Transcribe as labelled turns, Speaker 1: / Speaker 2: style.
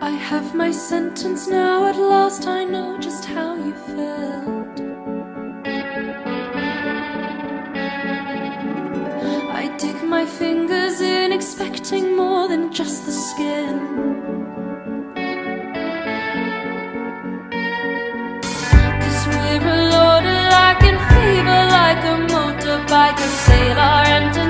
Speaker 1: I have my sentence now, at last I know just how you felt. I dig my fingers in, expecting more than just the skin. 'Cause we're a load alike in fever, like a motorbike, a sailor and a